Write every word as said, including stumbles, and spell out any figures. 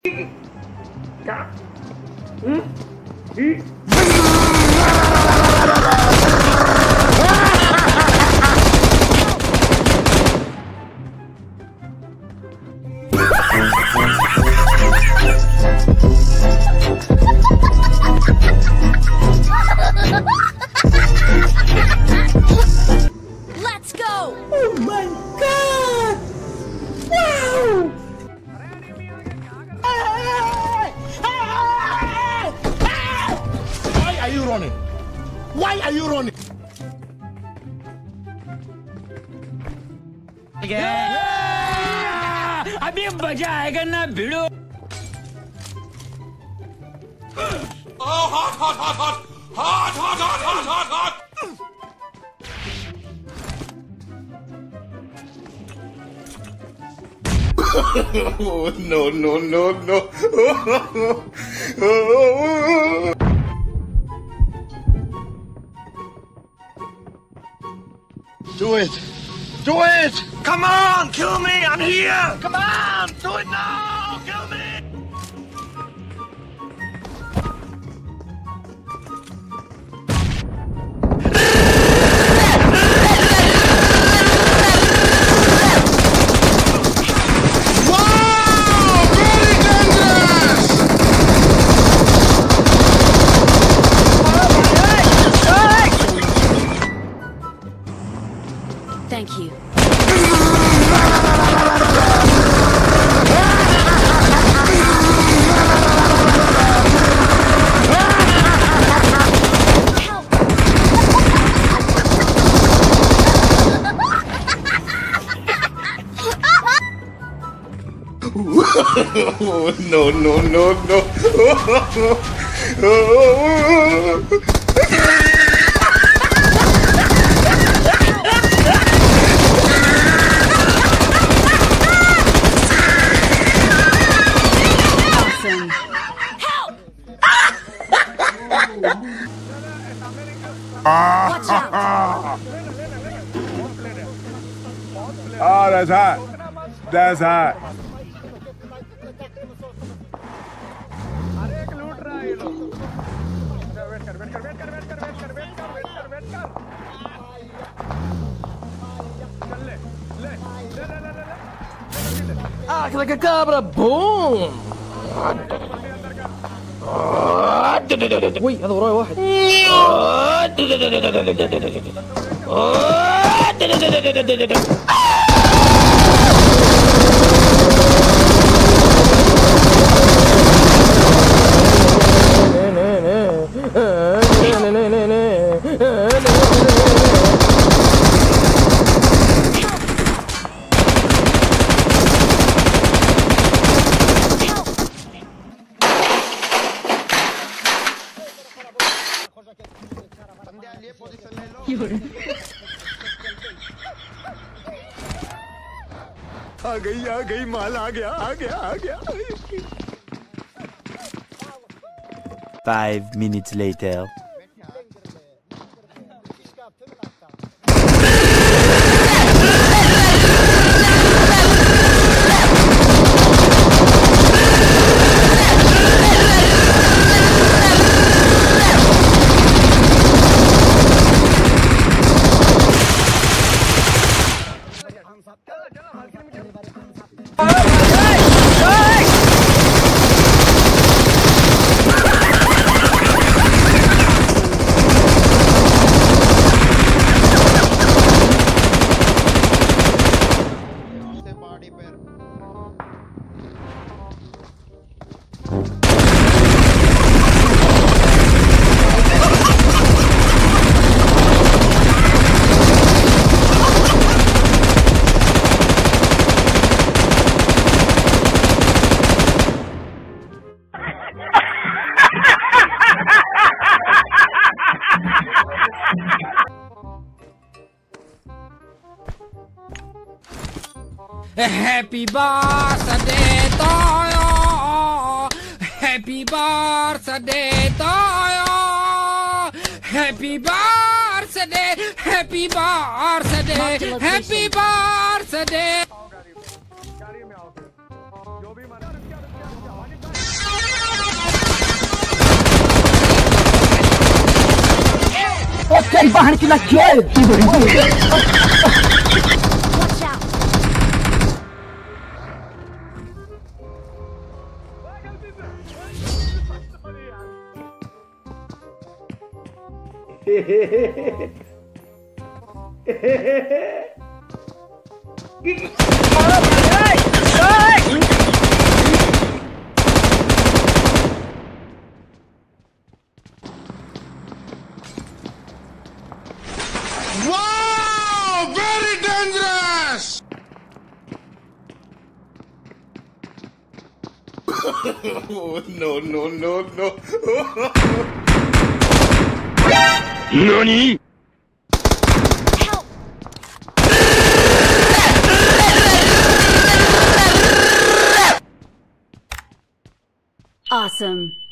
क्या? हम्म? Let's go! Oh my God! Wow! Why are you running? Why are you running? अभी मजा आएगा ना भिड़ो। Oh, hot, hot, hot, hot, hot, hot, hot, hot, hot, hot. Oh, no, no, no, no. Do it. Do it. Come on, kill me. I'm here. Come on, do it now. Kill me. Thank you. Oh, no, no, no, no. Awesome. Help! Watch out! Oh, that's hot. That's hot. Ah, like a cabra, boom! وي هذا وراي واحد. आ गई आ गई माल आ गया आ गया आ गया। Five minutes later. Happy birthday to you. Happy birthday to you. Happy birthday. Happy birthday. Happy birthday. Ay, bahan kita kill. Watch out! Wow! Very dangerous! no, no, no, no. Nani? Help! Awesome.